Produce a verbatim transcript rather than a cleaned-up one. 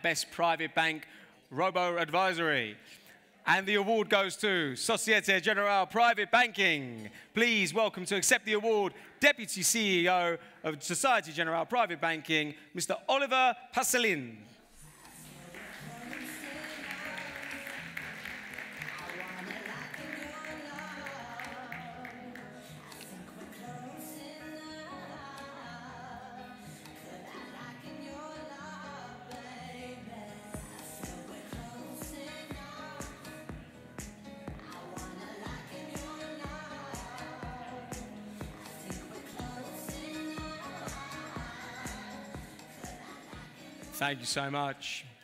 Best Private Bank Robo Advisory. And the award goes to Societe Generale Private Banking. Please welcome to accept the award, Deputy C E O of Societe Generale Private Banking, Mister Oliver Passelin. Thank you so much.